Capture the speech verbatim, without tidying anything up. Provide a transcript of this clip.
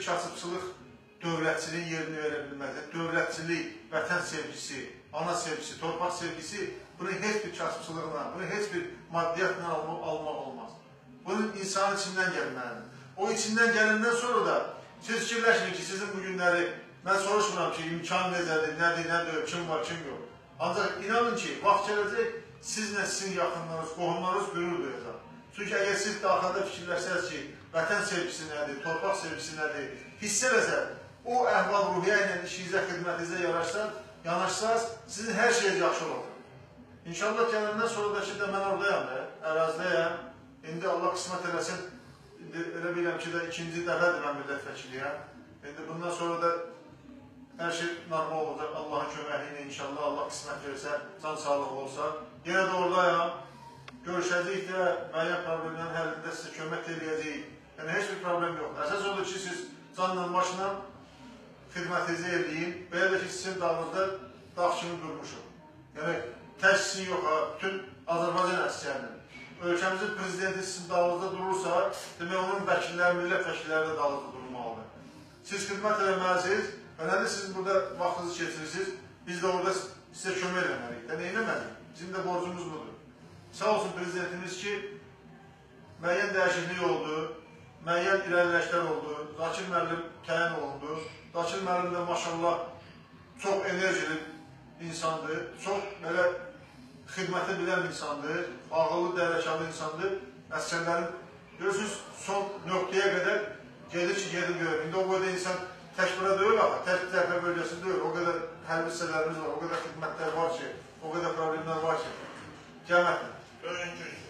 bir kasıbçılıq dövlətçiliyin yerini verə bilməzdir. Dövlətçilik, vətən sevgisi, ana sevgisi, torpaq sevgisi bunu heç bir kasıbçılıqla, bunu heç bir maddiyyatla almaq olmaz. Bunun insanın içindən gəlməlidir. O içindən gələndən sonra da siz fikirləşməyin ki, sizin bu günləri mən soruşmuram ki, imkan necədir, nədir, nədir, kim var, kim yox. Ancaq inanın ki, vaxt gələcək, sizlə sizin yaxınlarınız, qohumlarınız qürur duyacaq. Çünki əgər siz daxildə fikirləşsəniz ki, vətən sevgisi nədir, torpaq sevgisi nədir, hiss eləsə, o əhval-ruhiyyə ilə işinizə, xidmətinizə yanaşsaz, sizin hər şeyiniz yaxşı olacaq. İnşallah gələndən sonra da ki, də mən oradayam da, ərazidəyəm. İndi Allah qismət eləsin, elə biləm ki, də ikinci dəfədir mən millət vəkiliyəm. İndi bundan sonra da hər şey normal olacaq, Allahın köməyi ilə inşallah, Allah qismət verirsə, can sağlığı olsa. Yenə də oradayam, görüşəcəyik də, müəyyən problemlərin həlində sizə kömək edəcəyik. Yəni, heç bir problem yoxdur. Əsas odur ki, siz canla başla xidmətinizi edəyin, belə də ki, sizin dağınızda dağ kimi durmuşum. Yəni, tək sizin yox, bütün Azərbaycan əskərinin. Ölkəmizin prezidenti sizin dağınızda durursa, demək onun vəkilləri, millət vəkilləri də dağınızda durmalıdır. Siz xidmət eləməlisiniz, önemli siz burada vaxtınızı keçirirsiniz, biz də orada sizə kömək eləməliyik. Yəni, eləməliyik. Bizim də borcumuz budur. Sağ olsun prezidentimiz ki, müəyyən dəyişiklik oldu, müəyyən irəliləklər oldu, Zakir müəllim təyin olundu. Zakir müəllim də maşallah çox enerjili insandır, çox belə xidməti bilən insandır, ağıllı, dəvəkarlı insandır. Əskərlərin, görürsünüz, son nöqtəyə qədər gedir ki, gedir görür. İndi o qədər insan tək bura deyil, tək cəbhə bölgəsi deyil. O qədər hərbi hissələrimiz var, o qədər xidmətlər var ki, o qədər problemlər var ki, cəmətlə.